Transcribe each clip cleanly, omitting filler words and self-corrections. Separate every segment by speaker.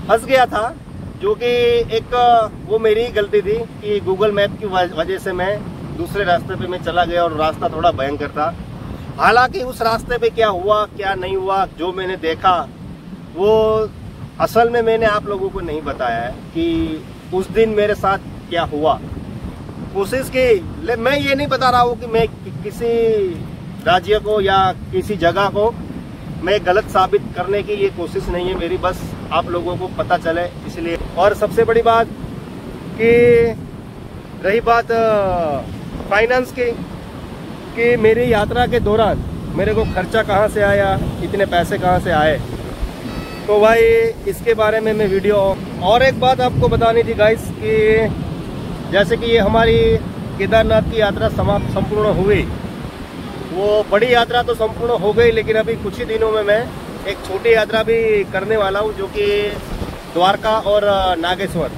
Speaker 1: फंस गया था, जो कि एक वो मेरी गलती थी कि गूगल मैप की वजह से मैं दूसरे रास्ते पे मैं चला गया और रास्ता थोड़ा भयंकर था। हालांकि उस रास्ते पे क्या हुआ क्या नहीं हुआ, जो मैंने देखा वो असल में मैंने आप लोगों को नहीं बताया है कि उस दिन मेरे साथ क्या हुआ। कोशिश की, मैं ये नहीं बता रहा हूँ कि मैं किसी राज्य को या किसी जगह को मैं गलत साबित करने की ये कोशिश नहीं है मेरी, बस आप लोगों को पता चले इसलिए। और सबसे बड़ी बात कि रही बात फाइनेंस की, कि मेरी यात्रा के दौरान मेरे को खर्चा कहाँ से आया, इतने पैसे कहाँ से आए, तो भाई इसके बारे में मैं वीडियो। और एक बात आपको बतानी थी गाइस कि जैसे कि ये हमारी केदारनाथ की यात्रा संपूर्ण हुई, वो बड़ी यात्रा तो संपूर्ण हो गई, लेकिन अभी कुछ ही दिनों में मैं एक छोटी यात्रा भी करने वाला हूँ, जो कि द्वारका और नागेश्वर।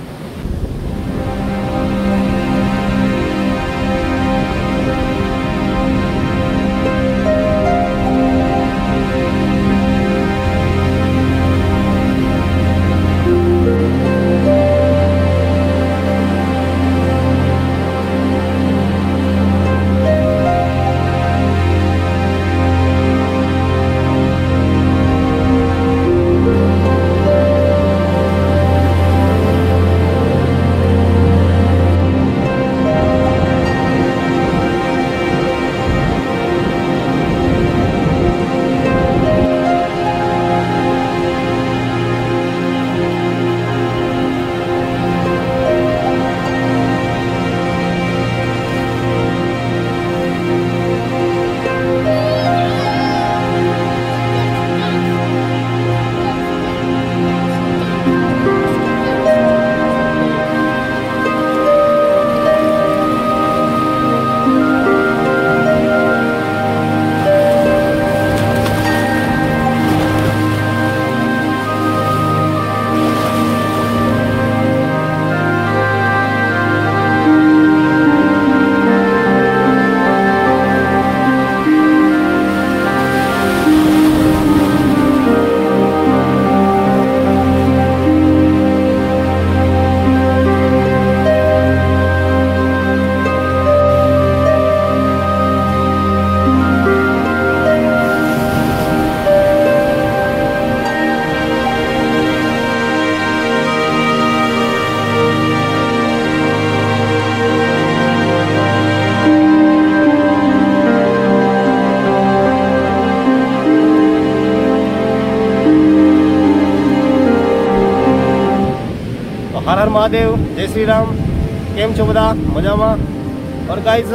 Speaker 1: हर हर महादेव, जय श्री राम। केम छो बधा मजामा। और गाइज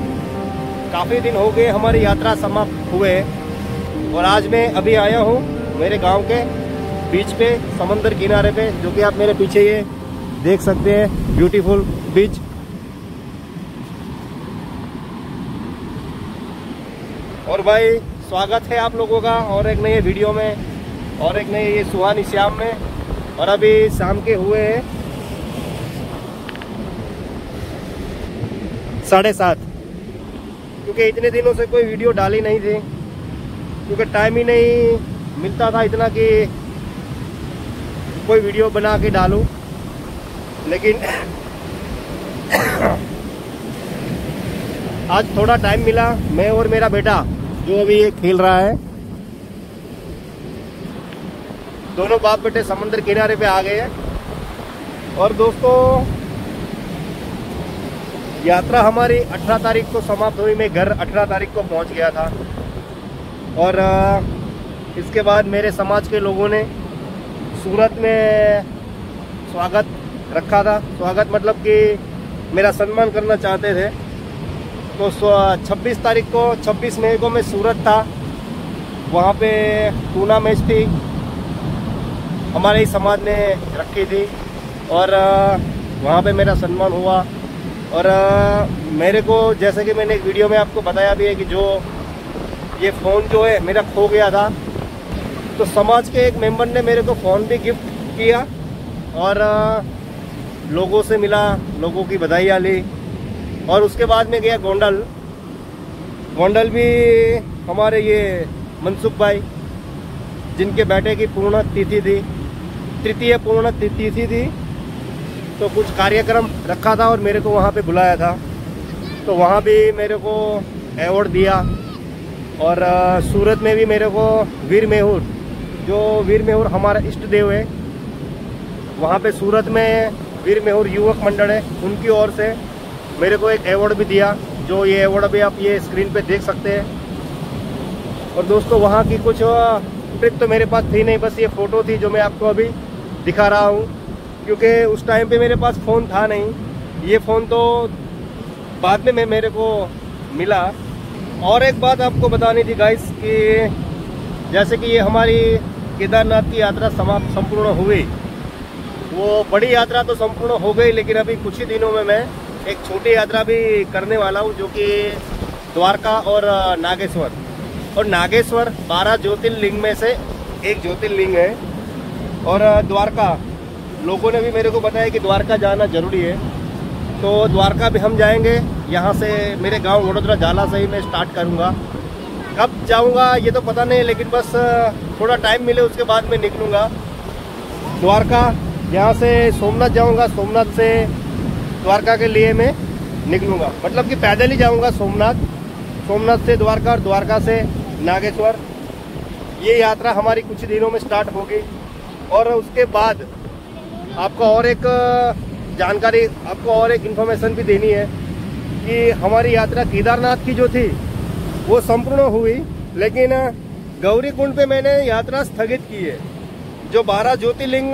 Speaker 1: काफ़ी दिन हो गए हमारी यात्रा समाप्त हुए, और आज मैं अभी आया हूँ मेरे गांव के बीच पे, समंदर किनारे पे, जो कि आप मेरे पीछे ये देख सकते हैं, ब्यूटीफुल बीच। और भाई स्वागत है आप लोगों का और एक नए वीडियो में, और एक नए ये सुहानी शाम में। और अभी शाम के हुए हैं 7:30, क्योंकि इतने दिनों से कोई वीडियो डाली नहीं थी, क्योंकि टाइम ही नहीं मिलता था इतना कि कोई वीडियो बना के डालूं। लेकिन आज थोड़ा टाइम मिला, मैं और मेरा बेटा जो अभी ये खेल रहा है, दोनों बाप बेटे समुद्र किनारे पे आ गए हैं। और दोस्तों यात्रा हमारी 18 तारीख को समाप्त हुई। मैं घर 18 तारीख को पहुंच गया था, और इसके बाद मेरे समाज के लोगों ने सूरत में स्वागत रखा था। स्वागत मतलब कि मेरा सम्मान करना चाहते थे। तो 26 तारीख को, 26 मई को मैं सूरत था, वहाँ पे टूना मैच थी, हमारे ही समाज ने रखी थी, और वहाँ पे मेरा सम्मान हुआ। और मेरे को, जैसे कि मैंने एक वीडियो में आपको बताया भी है कि जो ये फ़ोन जो है मेरा खो गया था, तो समाज के एक मेंबर ने मेरे को फ़ोन भी गिफ्ट किया, और लोगों से मिला, लोगों की बधाइयाँ ली। और उसके बाद में गया गोंडल। गोंडल भी हमारे ये मनसुख भाई, जिनके बेटे की पूर्ण तिथि थी, तृतीय पूर्ण तिथि थी, तो कुछ कार्यक्रम रखा था और मेरे को वहाँ पे बुलाया था, तो वहाँ भी मेरे को अवार्ड दिया। और सूरत में भी मेरे को वीर मेहुर, जो वीर मेहुर हमारा इष्ट देव है, वहाँ पे सूरत में वीर मेहुर युवक मंडल है, उनकी ओर से मेरे को एक अवार्ड भी दिया, जो ये अवार्ड भी आप ये स्क्रीन पे देख सकते हैं। और दोस्तों वहाँ की कुछ ट्रिक तो मेरे पास थी नहीं, बस ये फ़ोटो थी जो मैं आपको अभी दिखा रहा हूँ, क्योंकि उस टाइम पे मेरे पास फ़ोन था नहीं। ये फ़ोन तो बाद में मेरे को मिला। और एक बात आपको बतानी थी गाइस कि जैसे कि ये हमारी केदारनाथ की यात्रा संपूर्ण हुई, वो बड़ी यात्रा तो संपूर्ण हो गई, लेकिन अभी कुछ ही दिनों में मैं एक छोटी यात्रा भी करने वाला हूँ, जो कि द्वारका और नागेश्वर। और नागेश्वर 12 ज्योतिर्लिंग में से एक ज्योतिर्लिंग है। और द्वारका, लोगों ने भी मेरे को बताया कि द्वारका जाना ज़रूरी है, तो द्वारका भी हम जाएंगे। यहाँ से मेरे गांव वडोदरा झाला से ही मैं स्टार्ट करूँगा। कब जाऊँगा ये तो पता नहीं, लेकिन बस थोड़ा टाइम मिले उसके बाद मैं निकलूँगा द्वारका। यहाँ से सोमनाथ जाऊँगा, सोमनाथ से द्वारका के लिए मैं निकलूँगा, मतलब कि पैदल ही जाऊँगा सोमनाथ से द्वारका और द्वारका से नागेश्वर। ये यात्रा हमारी कुछ दिनों में स्टार्ट होगी। और उसके बाद आपको और एक जानकारी, आपको और एक इन्फॉर्मेशन भी देनी है कि हमारी यात्रा केदारनाथ की जो थी वो संपूर्ण हुई, लेकिन गौरीकुंड पे मैंने यात्रा स्थगित की है। जो 12 ज्योतिर्लिंग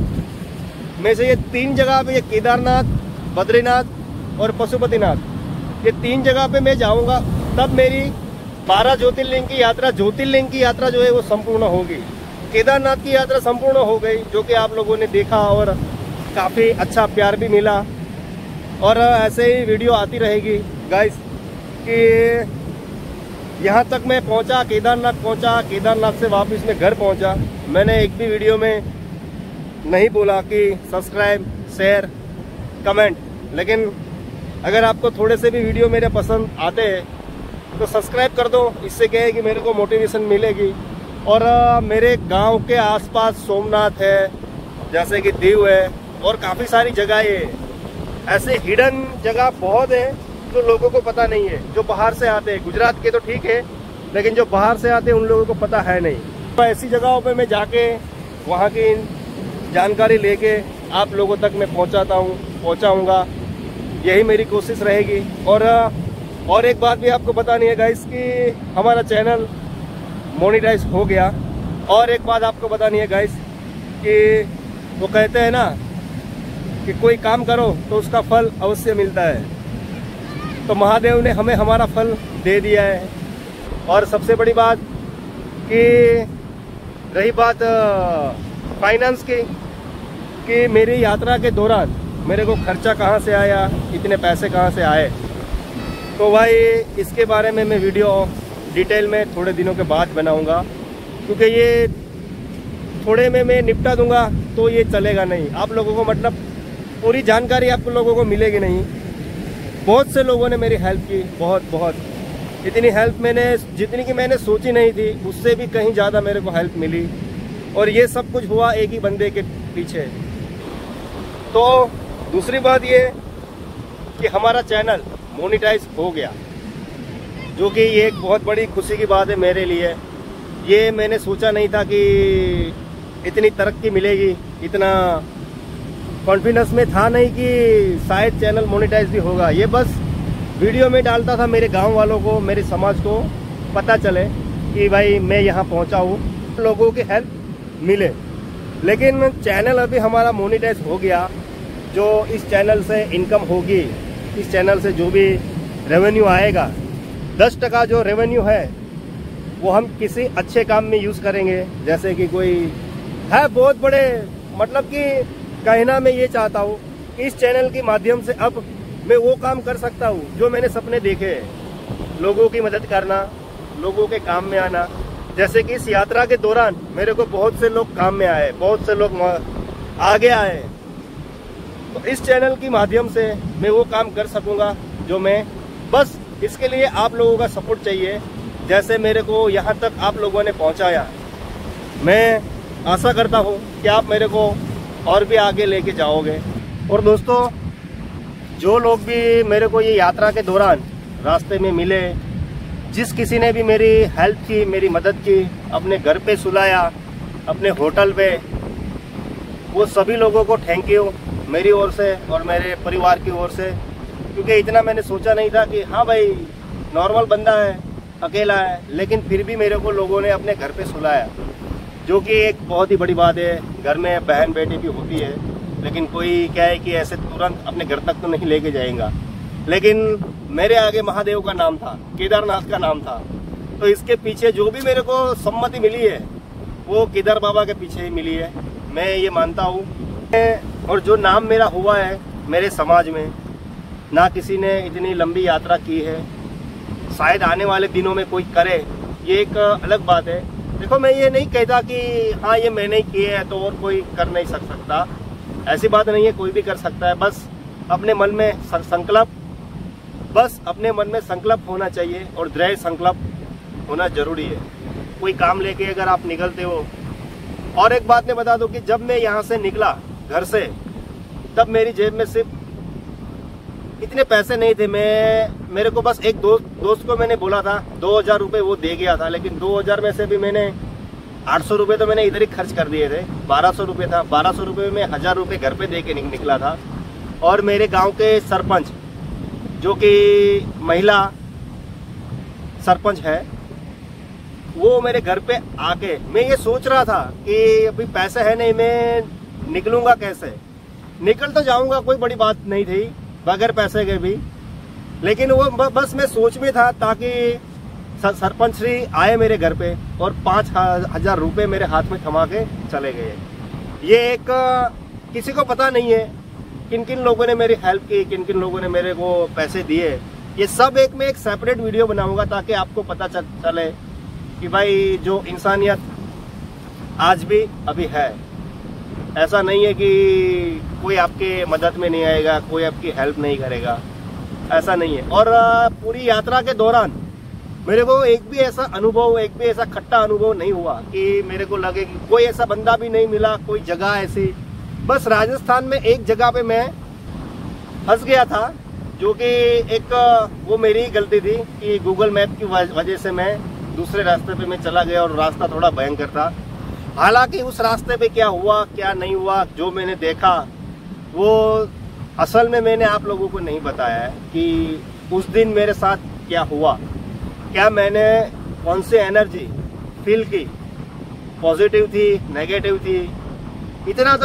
Speaker 1: में से ये 3 जगह पे, ये केदारनाथ, बद्रीनाथ और पशुपतिनाथ, ये 3 जगह पे मैं जाऊंगा, तब मेरी 12 ज्योतिर्लिंग की यात्रा जो है वो संपूर्ण होगी। केदारनाथ की यात्रा संपूर्ण हो गई, जो कि आप लोगों ने देखा और काफ़ी अच्छा प्यार भी मिला। और ऐसे ही वीडियो आती रहेगी गाइस कि यहाँ तक मैं पहुँचा, केदारनाथ पहुँचा, केदारनाथ से वापस मैं घर पहुँचा। मैंने एक भी वीडियो में नहीं बोला कि सब्सक्राइब, शेयर, कमेंट, लेकिन अगर आपको थोड़े से भी वीडियो मेरे पसंद आते हैं तो सब्सक्राइब कर दो। इससे क्या है कि मेरे को मोटिवेशन मिलेगी। और मेरे गांव के आसपास सोमनाथ है, जैसे कि दीव है, और काफ़ी सारी जगह है, ऐसे हिडन जगह बहुत है जो लोगों को पता नहीं है। जो बाहर से आते हैं, गुजरात के तो ठीक है, लेकिन जो बाहर से आते हैं उन लोगों को पता है नहीं। तो ऐसी जगहों पे मैं जाके वहाँ की जानकारी लेके आप लोगों तक मैं पहुँचाऊँगा, यही मेरी कोशिश रहेगी। और एक बात भी आपको बतानी है गाइस कि हमारा चैनल मोनेटाइज हो गया। और एक बात आपको बतानी है गाइस कि वो कहते हैं ना कि कोई काम करो तो उसका फल अवश्य मिलता है, तो महादेव ने हमें हमारा फल दे दिया है। और सबसे बड़ी बात कि रही बात फाइनेंस की, कि मेरी यात्रा के दौरान मेरे को खर्चा कहाँ से आया, इतने पैसे कहाँ से आए, तो भाई इसके बारे में मैं वीडियो डिटेल में थोड़े दिनों के बाद बनाऊंगा, क्योंकि ये थोड़े में मैं निपटा दूंगा तो ये चलेगा नहीं। आप लोगों को मतलब पूरी जानकारी आप लोगों को मिलेगी नहीं। बहुत से लोगों ने मेरी हेल्प की, बहुत इतनी हेल्प जितनी कि मैंने सोची नहीं थी, उससे भी कहीं ज़्यादा मेरे को हेल्प मिली। और ये सब कुछ हुआ एक ही बंदे के पीछे। तो दूसरी बात ये कि हमारा चैनल मोनेटाइज हो गया, जो कि ये एक बहुत बड़ी खुशी की बात है मेरे लिए। ये मैंने सोचा नहीं था कि इतनी तरक्की मिलेगी, इतना कॉन्फिडेंस में था नहीं कि शायद चैनल मोनेटाइज भी होगा। ये बस वीडियो में डालता था, मेरे गांव वालों को, मेरे समाज को पता चले कि भाई मैं यहाँ पहुँचा हूँ, लोगों की हेल्प मिले। लेकिन चैनल अभी हमारा मोनेटाइज हो गया। जो इस चैनल से इनकम होगी, इस चैनल से जो भी रेवेन्यू आएगा, 10% जो रेवेन्यू है वो हम किसी अच्छे काम में यूज़ करेंगे। जैसे कि कोई है बहुत बड़े, मतलब कि कहना मैं ये चाहता हूँ कि इस चैनल के माध्यम से अब मैं वो काम कर सकता हूँ जो मैंने सपने देखे हैं, लोगों की मदद करना, लोगों के काम में आना। जैसे कि इस यात्रा के दौरान मेरे को बहुत से लोग काम में आए, बहुत से लोग आगे आए, तो इस चैनल के माध्यम से मैं वो काम कर सकूँगा जो मैं, बस इसके लिए आप लोगों का सपोर्ट चाहिए। जैसे मेरे को यहाँ तक आप लोगों ने पहुँचाया, मैं आशा करता हूँ कि आप मेरे को और भी आगे लेके जाओगे। और दोस्तों, जो लोग भी मेरे को ये यात्रा के दौरान रास्ते में मिले, जिस किसी ने भी मेरी हेल्प की, मेरी मदद की, अपने घर पे सुलाया, अपने होटल पे, वो सभी लोगों को थैंक यू मेरी ओर से और मेरे परिवार की ओर से। क्योंकि इतना मैंने सोचा नहीं था कि हाँ भाई नॉर्मल बंदा है, अकेला है, लेकिन फिर भी मेरे को लोगों ने अपने घर पे सुलाया, जो कि एक बहुत ही बड़ी बात है। घर में बहन बेटी भी होती है, लेकिन कोई क्या है कि ऐसे तुरंत अपने घर तक तो नहीं लेके जाएगा। लेकिन मेरे आगे महादेव का नाम था, केदारनाथ का नाम था, तो इसके पीछे जो भी मेरे को सम्मति मिली है वो केदार बाबा के पीछे ही मिली है, मैं ये मानता हूँ। और जो नाम मेरा हुआ है मेरे समाज में, ना किसी ने इतनी लंबी यात्रा की है, शायद आने वाले दिनों में कोई करे, ये एक अलग बात है। देखो, मैं ये नहीं कहता कि हाँ ये मैंने ही किए है तो और कोई कर नहीं सकता, ऐसी बात नहीं है, कोई भी कर सकता है। बस अपने मन में संकल्प होना चाहिए और दृढ़ संकल्प होना जरूरी है कोई काम लेके अगर आप निकलते हो। और एक बात मैं बता दूं कि जब मैं यहाँ से निकला घर से, तब मेरी जेब में सिर्फ इतने पैसे नहीं थे। मेरे को बस एक दोस्त को मैंने बोला था 2000 रुपये, वो दे गया था, लेकिन 2000 में से भी मैंने 800 रुपये तो मैंने इधर ही खर्च कर दिए थे। 1200 रुपये था, 1200 रुपये में 1000 रुपये घर पे दे के निकला था। और मेरे गांव के सरपंच, जो कि महिला सरपंच है, वो मेरे घर पे आके, मैं ये सोच रहा था कि अभी पैसे है नहीं, मैं निकलूंगा कैसे। निकल तो जाऊंगा, कोई बड़ी बात नहीं थी बगैर पैसे के भी, लेकिन वो बस मैं सोच में था ताकि सरपंच श्री आए मेरे घर पे और 5000 रुपये मेरे हाथ में थमा के चले गए। ये एक किसी को पता नहीं है किन किन लोगों ने मेरी हेल्प की, किन किन लोगों ने मेरे को पैसे दिए। ये सब मैं एक सेपरेट वीडियो बनाऊंगा ताकि आपको पता चले कि भाई जो इंसानियत आज भी अभी है, ऐसा नहीं है कि कोई आपके मदद में नहीं आएगा, कोई आपकी हेल्प नहीं करेगा, ऐसा नहीं है। और पूरी यात्रा के दौरान मेरे को एक भी ऐसा खट्टा अनुभव नहीं हुआ कि मेरे को लगे कि कोई ऐसा बंदा भी नहीं मिला, कोई जगह ऐसी। बस राजस्थान में एक जगह पे मैं फंस गया था, जो कि एक वो मेरी गलती थी कि गूगल मैप की वजह से मैं दूसरे रास्ते पे मैं चला गया और रास्ता थोड़ा भयंकर था। हालांकि उस रास्ते पे क्या हुआ क्या नहीं हुआ, जो मैंने देखा वो असल में मैंने आप लोगों को नहीं बताया है कि उस दिन मेरे साथ क्या हुआ, क्या मैंने कौन सी एनर्जी फील की, पॉजिटिव थी, नेगेटिव थी। इतना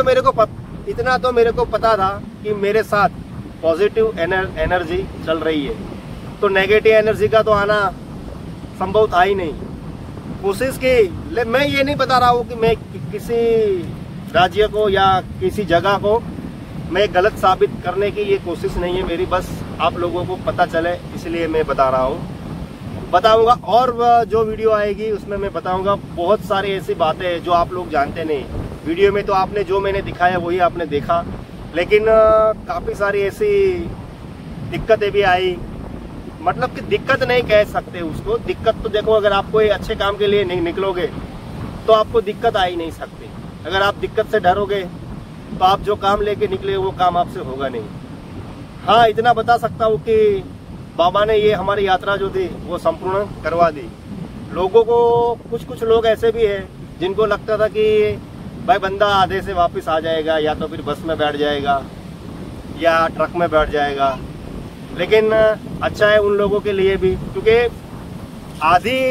Speaker 1: तो मेरे को पता था कि मेरे साथ पॉजिटिव एनर्जी चल रही है, तो नेगेटिव एनर्जी का तो आना संभव था ही नहीं। कोशिश की, मैं ये नहीं बता रहा हूँ कि मैं किसी राज्य को या किसी जगह को मैं गलत साबित करने की ये कोशिश नहीं है मेरी, बस आप लोगों को पता चले इसलिए मैं बता रहा हूँ। बताऊंगा और जो वीडियो आएगी उसमें मैं बताऊंगा बहुत सारी ऐसी बातें जो आप लोग जानते नहीं। वीडियो में तो आपने जो मैंने दिखाया वही आपने देखा, लेकिन काफ़ी सारी ऐसी दिक्कतें भी आई। मतलब कि दिक्कत नहीं कह सकते उसको, दिक्कत तो देखो, अगर आप कोई अच्छे काम के लिए नहीं निकलोगे तो आपको दिक्कत आ ही नहीं सकती। अगर आप दिक्कत से डरोगे तो आप जो काम लेके निकले वो काम आपसे होगा नहीं। हाँ, इतना बता सकता हूँ कि बाबा ने ये हमारी यात्रा जो थी वो संपूर्ण करवा दी। लोगों को कुछ लोग ऐसे भी हैं जिनको लगता था कि भाई बंदा आधे से वापस आ जाएगा, या तो फिर बस में बैठ जाएगा या ट्रक में बैठ जाएगा। लेकिन अच्छा है उन लोगों के लिए भी, क्योंकि आधी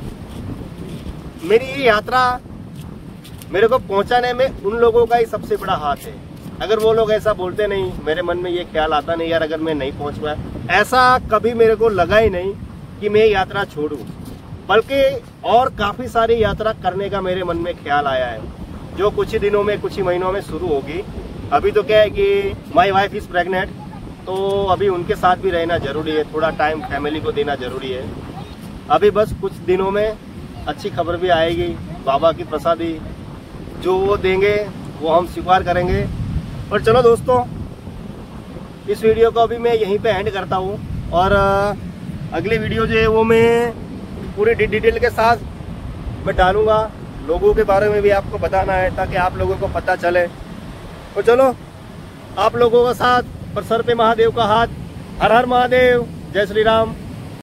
Speaker 1: मेरी ये यात्रा मेरे को पहुंचाने में उन लोगों का ही सबसे बड़ा हाथ है। अगर वो लोग ऐसा बोलते नहीं, मेरे मन में ये ख्याल आता नहीं यार अगर मैं नहीं पहुंच पाया, ऐसा कभी मेरे को लगा ही नहीं कि मैं यात्रा छोड़ूं। बल्कि और काफ़ी सारी यात्रा करने का मेरे मन में ख्याल आया है, जो कुछ ही दिनों में, कुछ ही महीनों में शुरू होगी। अभी तो क्या है कि माई वाइफ इज़ प्रेग्नेंट, तो अभी उनके साथ भी रहना ज़रूरी है, थोड़ा टाइम फैमिली को देना ज़रूरी है। अभी बस कुछ दिनों में अच्छी खबर भी आएगी, बाबा की प्रसादी जो वो देंगे वो हम स्वीकार करेंगे। और चलो दोस्तों, इस वीडियो को अभी मैं यहीं पे एंड करता हूँ, और अगली वीडियो जो है वो मैं पूरी डिटेल के साथ मैं डालूँगा। लोगों के बारे में भी आपको बताना है ताकि आप लोगों को पता चले। तो चलो, आप लोगों का साथ और सर पे महादेव का हाथ। हर हर महादेव, जय श्री राम।